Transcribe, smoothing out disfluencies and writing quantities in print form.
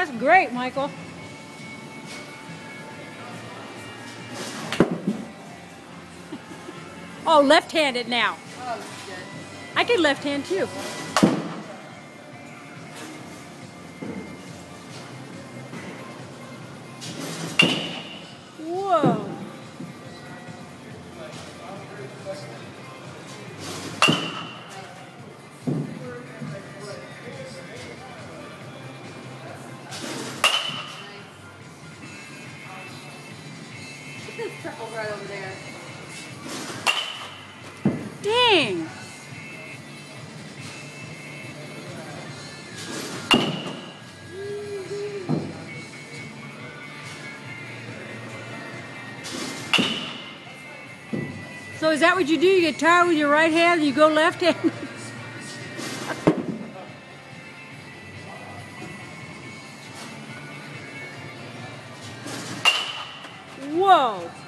that's great, Michael. Oh, left-handed now. Oh, shit. I can left-hand too. Whoa. This trickles right over there. Dang. So is that what you do? You get tired with your right hand and you go left hand? Whoa.